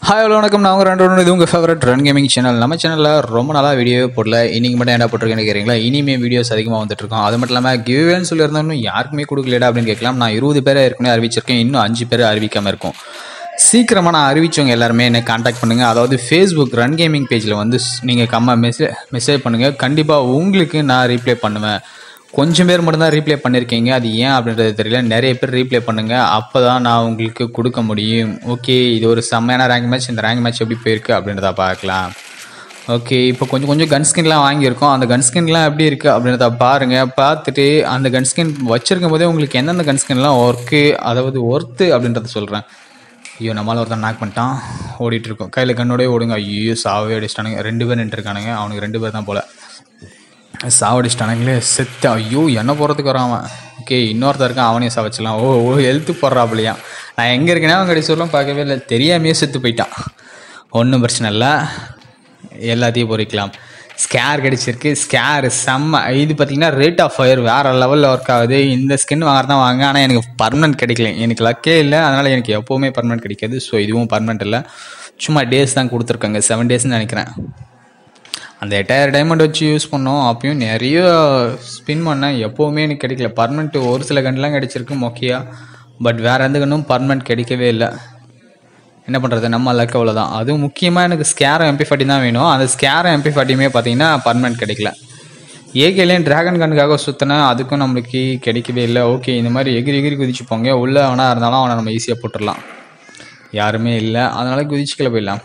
Hi hello வணக்கம். நான் உங்கள் இது உங்கள் ஃபேவரட் ரன் கேமிங் சேனல். நம்ம சேனலில் ரொம்ப நாளாக வீடியோவே போடல. இன்றைக்கி மட்டும் என்ன போட்டிருக்கேன்னு கேட்குறீங்களா? இனிமேல் வீடியோஸ் அதிகமாக வந்துட்டுருக்கோம். அது மட்டும் இல்லாமல் கிவ்வேன்னு சொல்லியிருந்தோம், யாருக்குமே கொடுக்கலடா அப்படின்னு கேட்கலாம். நான் 20 பேரை ஏற்கனவே அறிவிச்சிருக்கேன். இன்னும் 5 பேர் அறிவிக்காமல் இருக்கும். சீக்கிரமாக நான் அறிவிச்சவங்க எல்லாருமே என்னை காண்டாக்ட் பண்ணுங்கள். அதாவது ஃபேஸ்புக் ரன் கேமிங் பேஜில் வந்து நீங்கள் மெசேஜ் பண்ணுங்கள். கண்டிப்பாக உங்களுக்கு நான் ரீப்ளை பண்ணுவேன். கொஞ்சம் பேர் மட்டும்தான் ரீப்ளை பண்ணியிருக்கீங்க. அது ஏன் அப்படின்றது தெரியல. நிறைய பேர் ரீப்ளை பண்ணுங்கள். அப்போ தான் நான் உங்களுக்கு கொடுக்க முடியும். ஓகே, இது ஒரு செம்மையான ரேங்க் மேட்ச். இந்த ரேங்க் மேட்ச் எப்படி போயிருக்கு அப்படின்றத பார்க்கலாம். ஓகே, இப்போ கொஞ்சம் கன் ஸ்கின்லாம் வாங்கியிருக்கோம். அந்த கன் ஸ்கின்லாம் எப்படி இருக்குது அப்படின்றத பாருங்கள். பார்த்துட்டு அந்த கன் ஸ்கின் வச்சுருக்கும் போதே உங்களுக்கு எந்தெந்த கன் ஸ்கின்லாம் ஒர்த்து அப்படின்றத சொல்கிறேன். ஐயோ, நம்மளால் ஒருத்தன் நாக் பண்ணிட்டான். ஓடிட்டுருக்கோம். கையில் கண்ணோடய ஓடுங்க. ஐயோ, சாவே அடிச்சிட்டானுங்க. 2 பேர் நின்றுருக்கானுங்க. அவனுக்கு 2 பேர் தான் போல். சாவடிச்சிட்டானுங்களே. செத்து. ஐயோ, என்ன போகிறதுக்கு வராமல். ஓகே, இன்னொருத்தர் இருக்கான். அவனையும் சாவச்சிடலாம். ஹெல்த்து போடுறாப்புலையா. நான் எங்கே இருக்கேன்னா அவங்க கடைசியெல்லாம் பார்க்கவே இல்லை. தெரியாமையே செத்து போயிட்டான். ஒன்றும் பிரச்சனை இல்லை, எல்லாத்தையும் பொறிக்கலாம். ஸ்கேர் கிடச்சிருக்கு. ஸ்கேர் செம்ம. இது பார்த்திங்கன்னா ரேட் ஆஃப் ஃபயர் வேறு லெவலில் ஒர்க் ஆகுது. இந்த ஸ்கின் வாங்குறதான் வாங்க. ஆனால் எனக்கு பர்மனெண்ட் கிடைக்கல. எனக்கு லக்கே இல்லை. அதனால் எனக்கு எப்போவுமே பர்மனெண்ட் கிடைக்காது. ஸோ இதுவும் பர்மனெண்ட் இல்லை, சும்மா டேஸ் தான் கொடுத்துருக்காங்க. 7 டேஸ்ன்னு நினைக்கிறேன். அந்த 8000 டைமண்ட் வச்சு யூஸ் பண்ணோம். அப்பயும் நிறைய ஸ்பின் பண்ணேன். எப்போவுமே எனக்கு கிடைக்கல பர்மனெண்ட். ஒரு சில கன்லாம் கிடைச்சிருக்கு மொக்கையா. பட் வேறு எந்த கன்னும் பர்மனெண்ட் கிடைக்கவே இல்லை. என்ன பண்ணுறது, நம்ம லக் அவ்வளோதான். அதுவும் முக்கியமாக எனக்கு ஸ்கேர் MP40 தான் வேணும். அந்த ஸ்கேர் MP40யுமே பார்த்தீங்கன்னா பர்மனெண்ட் கிடைக்கல. ஏகேலையும் ட்ராகன் கன்னுக்காக சுற்றினேன். அதுக்கும் நம்மளுக்கு கிடைக்கவே இல்லை. ஓகே, இந்த மாதிரி எகிரி குதிச்சு போங்க. உள்ளே அவனாக இருந்தாலும் அவனை நம்ம ஈஸியாக போட்டுடலாம். யாருமே இல்லை, அதனால் குதிச்சுக்கல போயிடலாம்.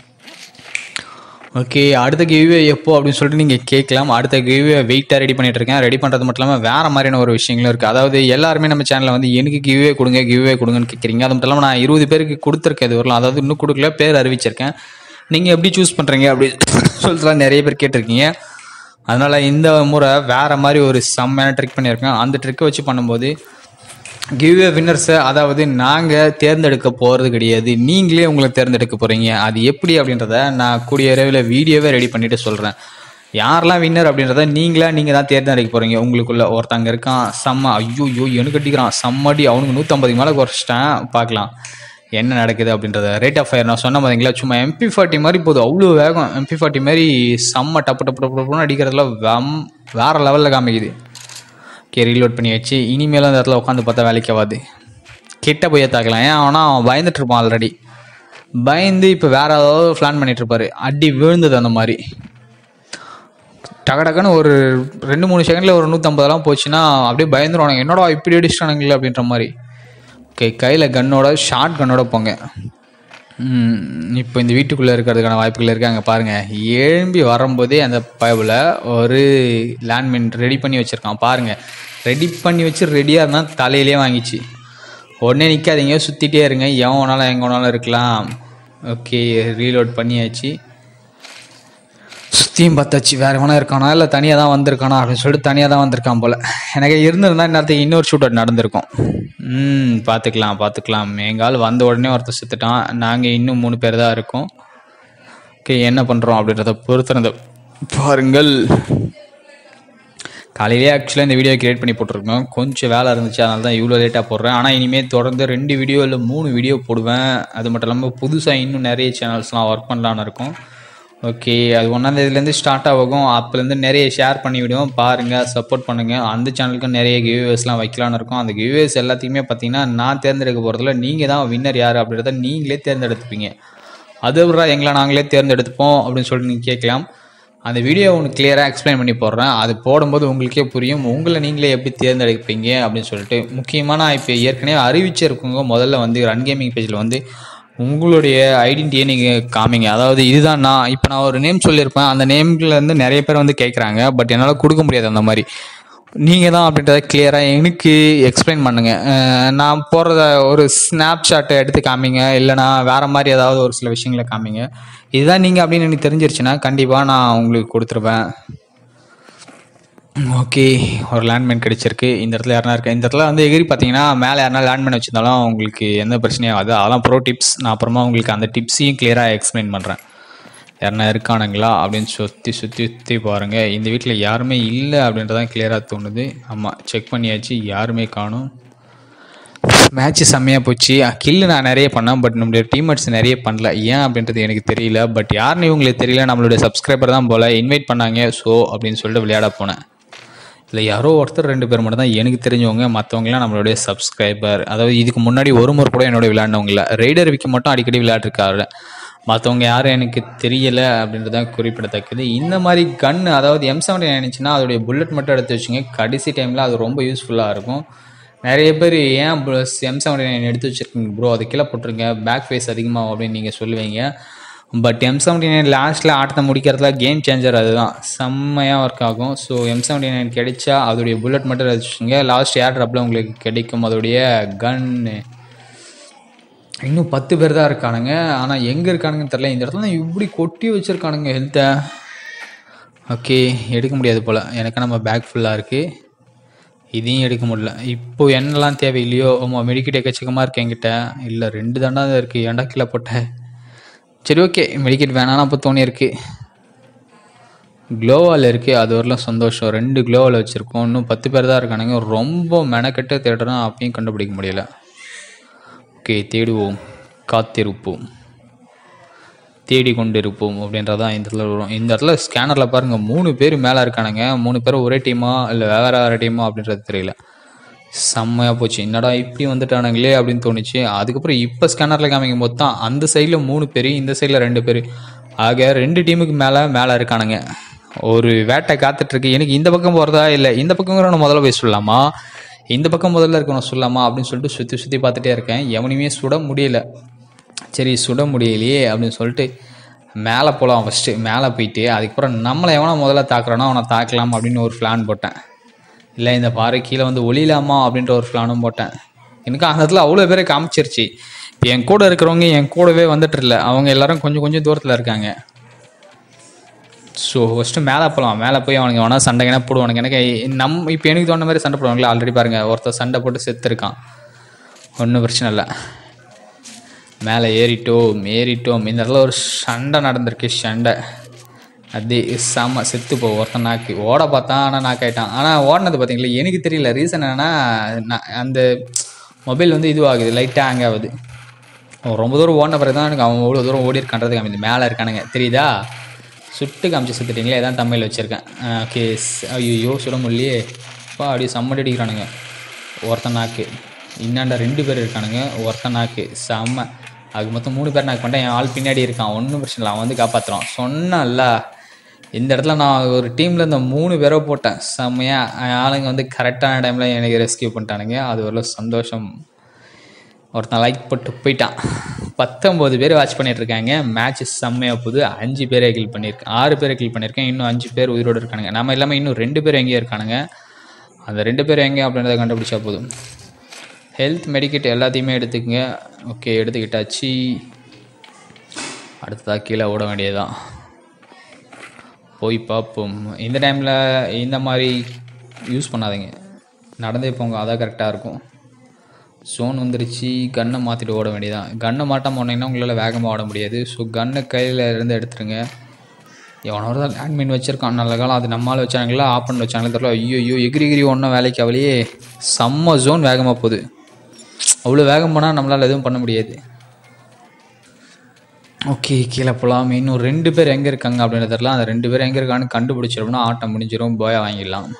ஓகே, அடுத்த கிவ்வே எப்போ அப்படின்னு சொல்லிட்டு நீங்கள் கேட்கலாம். அடுத்த கிவ்வே வெயிட்டாக ரெடி பண்ணிகிட்ருக்கேன். ரெடி பண்ணுறது மட்டும் இல்லாமல் வேறு மாதிரியான ஒரு விஷயங்களும் இருக்குது. அதாவது எல்லாருமே நம்ம சேனலில் வந்து எனக்கு கிவ்வே கொடுங்கன்னு கேட்குறீங்க. அது மட்டும் இல்லாமல் நான் 20 பேருக்கு கொடுத்துருக்கேன். இது வரலாம், அதாவது இன்னும் கொடுக்கல, பேர் அறிவிச்சிருக்கேன். நீங்கள் எப்படி சூஸ் பண்ணுறீங்க அப்படி சொல்லிட்டுலாம் நிறைய பேர் கேட்டிருக்கீங்க. அதனால் இந்த முறை வேறு மாதிரி ஒரு செம்மையான ட்ரிக் பண்ணியிருக்கேன். அந்த ட்ரிக்கை வச்சு பண்ணும்போது கிவ்வே வின்னர்ஸை, அதாவது நாங்கள் தேர்ந்தெடுக்க போகிறது கிடையாது, நீங்களே உங்களை தேர்ந்தெடுக்க போகிறீங்க. அது எப்படி அப்படின்றத நான் கூடிய விரைவில் வீடியோவே ரெடி பண்ணிவிட்டு சொல்கிறேன். யாரெல்லாம் வின்னர் அப்படின்றத நீங்கள் தான் தேர்ந்தெடுக்க போகிறீங்க. உங்களுக்குள்ள ஒருத்தங்க இருக்கான் செம்ம. ஐயோ, எனக்கு கட்டிக்கிறான் செம்மடி. அவனுக்கு 150 மேலே குறைச்சிட்டேன். பார்க்கலாம் என்ன நடக்குது அப்படின்றத. ரேட் ஆஃப் ஃபயர் நான் சொன்ன மாதிரிங்களா, சும்மா MP40 மாதிரி போதும். அவ்வளோ வேகம். MP40 மாதிரி செம்ம டப்புன்னு அடிக்கிறதுல வேறு லெவலில் காமிக்குது. ஓகே, ரீலோட் பண்ணி வச்சு இனிமேலும் அந்த இடத்துல உட்காந்து பார்த்தா வேலைக்கு ஆகாது. கிட்ட போய் தாக்கலாம். ஏன் ஆனால் அவன் பயந்துட்டு இருப்பான். ஆல்ரெடி பயந்து இப்போ வேறு ஏதாவது பிளான் பண்ணிகிட்ருப்பாரு. அடி விழுந்தது அந்த மாதிரி டக்குன்னு ஒரு 2-3 செகண்டில் ஒரு 150 போச்சுன்னா அப்படியே பயந்துருவானுங்க. என்னோட இப்படி அடிச்சிட்டானுங்களே அப்படின்ற மாதிரி. ஓகே, கையில் கன்னோட ஷார்ட் கன்னோட போங்க. இப்போ இந்த வீட்டுக்குள்ளே இருக்கிறதுக்கான வாய்ப்புகள் இருக்குது. அங்கே பாருங்கள், எழும்பி வரும்போதே அந்த பைபில் ஒரு லேண்ட்மைன் ரெடி பண்ணி வச்சுருக்கான். பாருங்கள், ரெடி பண்ணி வச்சு ரெடியாக இருந்தால் தலையிலே வாங்கிச்சு. உடனே நிற்காதீங்க, சுற்றிட்டே இருங்க. எவன் வேணாலும் எங்கே வேணாலும் இருக்கலாம். ஓகே, ரீலோட் பண்ணியாச்சு. சுற்றியும் பார்த்தாச்சு. வேறு வேணா இருக்கானா இல்லை தனியாக தான் வந்திருக்கானா அப்படின்னு சொல்லிட்டு தனியாக தான் வந்திருக்கான் போல். எனக்கு இருந்திருந்தால் நேரத்துக்கு இன்னொரு ஷூட் அவுட் நடந்திருக்கும். பார்த்துக்கலாம். எங்கால் வந்த உடனே ஒருத்தர் செத்துட்டான். நாங்கள் இன்னும் 3 பேர் தான் இருக்கோம். ஓகே, என்ன பண்ணுறோம் அப்படின்றத பொறுத்திருந்த பாருங்கள். காலையிலே ஆக்சுவலாக இந்த வீடியோ கிரியேட் பண்ணி போட்டிருக்கோம். கொஞ்சம் வேலை இருந்துச்சு, அதனால தான் இவ்வளோ லேட்டாக போடுறேன். ஆனால் இனிமேல் தொடர்ந்து 2 வீடியோ இல்லை 3 வீடியோ போடுவேன். அது மட்டும் இல்லாமல் புதுசாக இன்னும் நிறைய சேனல்ஸ்லாம் ஒர்க் பண்ணலான்னு இருக்கும். ஓகே, அது 1ஆம் தேதியிலேருந்து ஸ்டார்ட் ஆகும். அப்போலேருந்து நிறைய ஷேர் பண்ணி விடுவோம். பாருங்கள், சப்போர்ட் பண்ணுங்கள். அந்த சேனலுக்கும் நிறைய கிவ்வேஸ்லாம் வைக்கலான்னு இருக்கும். அந்த கிவ்வேஸ் எல்லாத்தையுமே பார்த்தீங்கன்னா நான் தேர்ந்தெடுக்க போகிறதில்ல, நீங்கள் தான் வின்னர் யார் அப்படின்றத நீங்களே தேர்ந்தெடுத்துப்பீங்க. அது எங்களை நாங்களே தேர்ந்தெடுத்துப்போம் அப்படின்னு சொல்லிட்டு நீங்கள் கேட்கலாம். அந்த வீடியோ ஒன்று கிளியராக எக்ஸ்பிளைன் பண்ணி போடுறேன். அது போடும்போது உங்களுக்கே புரியும் உங்களை நீங்களே எப்படி தேர்ந்தெடுப்பீங்க அப்படின்னு சொல்லிட்டு. முக்கியமாக நான் இப்போ ஏற்கனவே அறிவிச்சிருக்கோங்க. முதல்ல வந்து ரன் கேமிங் பேஜில் வந்து உங்களுடைய ஐடென்டிட்டியை நீங்கள் காமிங்க. அதாவது இதுதான் நான் ஒரு நேம் சொல்லியிருப்பேன். அந்த நேம்லேருந்து நிறைய பேர் வந்து கேட்குறாங்க. பட் என்னால் கொடுக்க முடியாது. அந்த மாதிரி நீங்கள் தான் அப்படின்றத கிளியராக எனக்கு எக்ஸ்பிளைன் பண்ணுங்கள். நான் போடுறத ஒரு ஸ்னாப்ஷாட்டை எடுத்து காமிங்க, இல்லைனா வேறு மாதிரி ஏதாவது ஒரு சில விஷயங்களை காமிங்க. இதுதான் நீங்கள் அப்படின்னு எனக்கு தெரிஞ்சிருச்சுன்னா கண்டிப்பாக நான் உங்களுக்கு கொடுத்துருவேன். ஓகே, ஒரு லேண்ட்மைன் கிடச்சிருக்கு. இந்த இடத்துல யாருனா இருக்கேன். இந்த இடத்துல வந்து எகிரி பார்த்தீங்கன்னா மேலே யாருனா லேண்ட்மைன் வச்சுருந்தாலும் உங்களுக்கு எந்த பிரச்சனையும் ஆகாது. அதெல்லாம் ப்ரோ டிப்ஸ். நான் அப்புறமா உங்களுக்கு அந்த டிப்ஸையும் கிளியராக எக்ஸ்பிளைன் பண்ணுறேன். யாருனா இருக்கானுங்களா அப்படின்னு சுற்றி பாருங்கள். இந்த வீட்டில் யாருமே இல்லை அப்படின்றதான் கிளியராக தோணுது. ஆமாம், செக் பண்ணியாச்சு, யாருமே காணும். மேட்ச் செம்மையாக போச்சு. கில்லு நான் நிறைய பண்ணேன், பட் நம்மளுடைய டீம்மேட்ஸ் நிறைய பண்ணல. ஏன் அப்படின்றது எனக்கு தெரியல. பட் யாருன்னு இவங்களுக்கு தெரியல. நம்மளுடைய சப்ஸ்கிரைபர் தான் போல் இன்வைட் பண்ணாங்க. ஸோ அப்படின்னு சொல்லிட்டு விளையாட போனேன். இல்லை யாரோ ஒருத்தர் 2 பேர் மட்டும் தான் எனக்கு தெரிஞ்சவங்க. மற்றவங்களாம் நம்மளுடைய சப்ஸ்கிரைபர். அதாவது இதுக்கு முன்னாடி ஒரு முறை கூட என்னோட விளையாடினவங்க இல்லை. ரைடர் விக்கி மட்டும் அடிக்கடி விளையாட்டுருக்காரு. மற்றவங்க யாரும் எனக்கு தெரியலை அப்படின்றது தான் குறிப்பிடத்தக்கது. இந்த மாதிரி கன், அதாவது M79 இருந்துச்சுன்னா அதோடைய புல்லட் மட்டும் எடுத்து வச்சுங்க. கடைசி டைமில் அது ரொம்ப யூஸ்ஃபுல்லாக இருக்கும். நிறைய பேர் ஏன் M79 எடுத்து வச்சுருக்கீங்க ப்ரோ, அது கீழே போட்டுருங்க, பேக் ஃபேஸ் அதிகமாகும் அப்படின்னு நீங்கள் சொல்லுவீங்க. பட் M79 லாஸ்ட்டில் ஆட்டத்தை முடிக்கிறதுல கேம் சேஞ்சர் அதுதான், செம்மையாக ஒர்க் ஆகும். ஸோ M79 கிடைச்சா அதோடைய புல்லட் மட்டும் எடுத்து வச்சுங்க. லாஸ்ட் ஏர் ட்ராப்பில் உங்களுக்கு கிடைக்கும் அதோடைய கன்னு. இன்னும் 10 பேர் தான் இருக்கானுங்க. ஆனால் எங்கே இருக்கானுங்கன்னு தெரில. இந்த இடத்துல இப்படி கொட்டி வச்சுருக்கானுங்க ஹெல்த்தை. ஓகே, எடுக்க முடியாது போல். எனக்கு நம்ம பேக் ஃபுல்லாக இருக்குது, இதையும் எடுக்க முடியல. இப்போது என்னெல்லாம் தேவையில்லையோ. மெடிக்கெட் எக்கச்சக்கமாக இருக்குது என்கிட்ட. இல்லை 2 தாண்டா தான் இருக்குது, ஏன்டா கீழே போட்டேன். சரி ஓகே, மெடிக்கெட் வேணான்னு அப்போ தோணி இருக்குது. க்ளோவால் இருக்குது, அது வரலாம் சந்தோஷம். 2 க்ளோவால் வச்சுருக்கோம். இன்னும் 10 பேர் தான் இருக்கானுங்க. ரொம்ப மெனக்கெட்டு தேடுறோம், அப்பயும் கண்டுபிடிக்க முடியல. ஓகே, தேடுவோம், காத்திருப்போம், தேடிக்கொண்டிருப்போம் அப்படின்றதான் இந்த இடத்துல வரும். இந்த இடத்துல ஸ்கேனரில் பாருங்கள் 3 பேர் மேலே இருக்கானுங்க. 3 பேர் ஒரே டீமா இல்லை வேறு டீமா அப்படின்றது தெரியல. செம்மையாக போச்சு. என்னடா இப்படி வந்துட்டானுங்களே அப்படின்னு தோணுச்சு. அதுக்கப்புறம் இப்போ ஸ்கேனரில் காமிக்கும் போது தான் அந்த சைடில் 3 பேர், இந்த சைடில் 2 பேர், ஆக 2 டீமுக்கு மேலே இருக்கானுங்க. ஒரு வேட்டை காத்துட்ருக்கு. எனக்கு இந்த பக்கம் போகிறதா இல்லை இந்த பக்கம் நான் முதல்ல போய் சொல்லலாமா, இந்த பக்கம் முதல்ல இருக்கணும் சொல்லலாமா அப்படின்னு சொல்லிட்டு சுற்றி பார்த்துட்டே இருக்கேன். எவனையுமே சுட முடியல. சரி சுட முடியலையே அப்படின்னு சொல்லிட்டு மேலே போகலாம். ஃபஸ்ட்டு மேலே போயிட்டு அதுக்கப்புறம் நம்மளை எவனை முதல்ல தாக்குறானோ அவனை தாக்கலாம் அப்படின்னு ஒரு பிளான் போட்டேன். இல்லை இந்த பாறை கீழே வந்து ஒளியலாமா அப்படின்ற ஒரு பிளானும் போட்டேன். எனக்கு அந்த இடத்துல அவ்வளோ பேரை காமிச்சிருச்சு. இப்போ என் கூட இருக்கிறவங்க என் கூடவே வந்துட்டு இல்லை, அவங்க எல்லாரும் கொஞ்சம் தூரத்தில் இருக்காங்க. ஸோ ஃபஸ்ட்டு மேலே போகலாம். மேலே போய் அவனுக்கு வேணால் சண்டைங்கன்னா போடுவானுங்க. எனக்கு இப்போ எனக்கு தோணுன மாதிரி சண்டை போடுவாங்களே. ஆல்ரெடி பாருங்கள் ஒருத்தர் சண்டை போட்டு செத்துருக்கான். ஒன்றும் பிரச்சனை இல்லை. மேலே ஏறிட்டோம். இந்த இடத்துல ஒரு சண்டை நடந்திருக்கு. சண்டை அதே செம்ம செத்து போ. ஒருத்தன் நாக்கு ஓட பார்த்தான், ஆனால் நாக்காயிட்டான். ஆனால் ஓடினது பார்த்தீங்களா, எனக்கு தெரியல. ரீசன் என்னென்னா அந்த மொபைல் வந்து இதுவாகுது, லைட்டாக ஹேங் ஆகுது. ரொம்ப தூரம் ஓடின பிறகு தான் எனக்கு அவன் எவ்வளோ தூரம் ஓடி இருக்கான்றது காமிது. மேலே இருக்கானுங்க தெரியுதா, சுட்டு காமிச்சு செத்துட்டிங்களே, எதான் தமிழில் வச்சுருக்கேன். ஓகே, ஐயோ சுட முடியலையே. அப்பா அப்படியே செம்மடி அடிக்கிறானுங்க. ஒருத்தன் நாக்கு, இன்னாண்டா 2 பேர் இருக்கானுங்க. ஒருத்தன் நாக்கு செம்ம. அதுக்கு மொத்தம் 3 பேர் நாக்கு பண்ணிட்டேன். என் ஆள் பின்னாடி இருக்கான், ஒன்றும் பிரச்சனை இல்லை, அவன் வந்து காப்பாற்றுறான். சொன்னான்ல இந்த இடத்துல நான் ஒரு டீமில் இந்த 3 பேரை போட்டேன். செம்மையாக ஆளுங்க வந்து கரெக்டான டைமில் எனக்கு ரெஸ்கியூ பண்ணிட்டானுங்க. அது ஒரு சந்தோஷம். ஒருத்தன் லைக் போட்டு போயிட்டான். 19 பேர் வாட்ச் பண்ணிட்டுருக்காங்க. மேட்ச் செம்மையாக போகுது. 5 பேரை கில் பண்ணியிருக்கேன், 6 பேரை கில் பண்ணியிருக்கேன். இன்னும் 5 பேர் உயிரோடு இருக்கானுங்க. நம்ம இல்லாமல் இன்னும் 2 பேர் எங்கேயும் இருக்கானுங்க. அந்த 2 பேர் எங்கே அப்படின்றத கண்டுபிடிச்சா போதும். ஹெல்த் மெடிக்கெட் எல்லாத்தையுமே எடுத்துக்கங்க. ஓகே, எடுத்துக்கிட்டாச்சு. அடுத்ததாக கீழே ஓட வேண்டியதுதான். போய் பார்ப்போம். இந்த டைமில் இந்த மாதிரி யூஸ் பண்ணாதீங்க, நடந்தே போங்க, அதான் கரெக்டாக இருக்கும். ஜோன் வந்துருச்சு. கன்னை மாற்றிட்டு ஓட வேண்டியதான். கன்னை மாட்டாமல் போனீங்கன்னா உங்களால் வேகமாக ஓட முடியாது. ஸோ கன்னை கையில் இருந்து எடுத்துருங்க. எவனோட தான் லேண்ட்மைன் வச்சுருக்கான் நல்ல காலம். அது நம்மளால் வச்சாங்களா ஆப் பண்ணி வச்சாங்களே தெரியல. ஐயோ எகிரி ஒன்றும் வேலைக்கு அவளையே. செம்ம ஜோன் வேகமாக போகுது. அவ்வளோ வேகம் போனால் நம்மளால் எதுவும் பண்ண முடியாது. ஓகே, கீழே போகலாம். இன்னும் 2 பேர் எங்கே இருக்காங்க அப்படின்னு தெரியல. அந்த 2 பேர் எங்கே இருக்கான்னு கண்டுபிடிச்சிருப்போம்னா ஆட்டம் முடிஞ்சிடும், போயா வாங்கிடலாம்.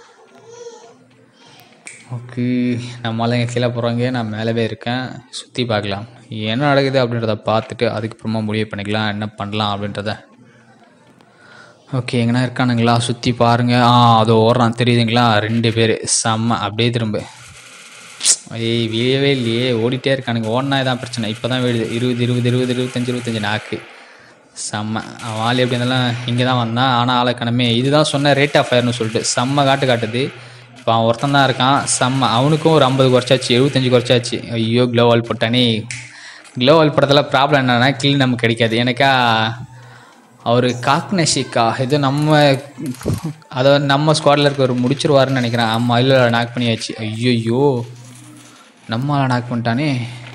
ஓகே, நம்மளால் இங்கே கீழே போகிறாங்க. நான் மேலவே இருக்கேன். சுற்றி பார்க்கலாம் என்ன நடக்குது அப்படின்றத பார்த்துட்டு அதுக்கப்புறமா முடிவு பண்ணிக்கலாம் என்ன பண்ணலாம் அப்படின்றத. ஓகே, எங்கன்னா இருக்கானுங்களா சுற்றி பாருங்கள். அது ஓடுறான் தெரியுதுங்களா, 2 பேர் செம்ம. அப்படியே திரும்ப வீழவே இல்லையே, ஓடிட்டே இருக்கானுங்க. ஓடினா தான் பிரச்சனை. இப்போ தான் வீழுது. 20 நாக்கு செம்ம. அவன் ஆள் எப்படி இருந்தாலும் இங்கே தான் வந்தான். ஆனால் ஆளை கணமே. இதுதான் சொன்ன ரேட் ஆஃப் ஃபயர்னு சொல்லிட்டு செம்ம காட்டுது. இப்போ அவன் ஒருத்தன் தான் இருக்கான் செம்ம. அவனுக்கும் ஒரு 50 குறைச்சாச்சு, 75 குறைச்சாச்சு. ஐயோ க்ளோவால் போட்டானே. க்ளோவால் படத்தில் ப்ராப்ளம் என்னென்னா கில் நமக்கு கிடைக்காது. எனக்கா அவர் காக்னஷிக்கா இது அதாவது நம்ம ஸ்குவாடில் இருக்க ஒரு முடிச்சிருவாருன்னு நினைக்கிறேன். ஆமாம், இல்லை நாக் பண்ணியாச்சு. ஐயோ நம்மளால் நாக் பண்ணிட்டானே.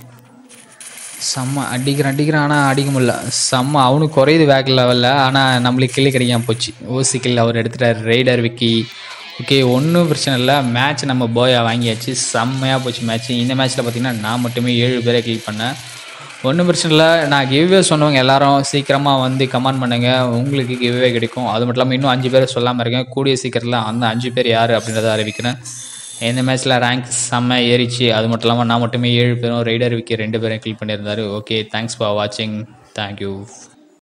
செம்ம அடிக்கிறான் ஆனால் அடிக்க முடியல. செம்ம. அவனுக்கு குறையுது வேக் லெவலில், ஆனால் நம்மளுக்கு கில்லு கிடைக்காம போச்சு. ஓசி கில் அவர் எடுத்துட்டார். ரைடர் விக்கி ஓகே, ஒன்றும் பிரச்சனை இல்லை. மேட்ச் நம்ம போயா வாங்கியாச்சு. செம்மையாக போச்சு மேட்ச்சு. இந்த மேட்ச்சில் பார்த்தீங்கன்னா நான் மட்டுமே 7 பேரை கில் பண்ணேன். ஒன்றும் பிரச்சனை இல்லை. நான் கிவ்வே சொன்னவங்க எல்லாரும் சீக்கிரமாக வந்து கமெண்ட் பண்ணுங்கள், உங்களுக்கு கிவ்வே கிடைக்கும். அது மட்டும் இல்லாமல் இன்னும் 5 பேர் சொல்லாமல் இருக்கேன். கூடிய சீக்கிரத்தில் அந்த 5 பேர் யார் அப்படின்றத அறிவிக்கிறேன். இந்த மேட்ச்சில் ரேங்க் செம்ம ஏறிச்சு. அது மட்டும் இல்லாமல் நான் மட்டுமே 7 பேரும், ரைடர் விக்கி 2 பேரும் கில் பண்ணியிருந்தாரு. ஓகே, தேங்க்ஸ் ஃபார் வாட்சிங். தேங்க்யூ.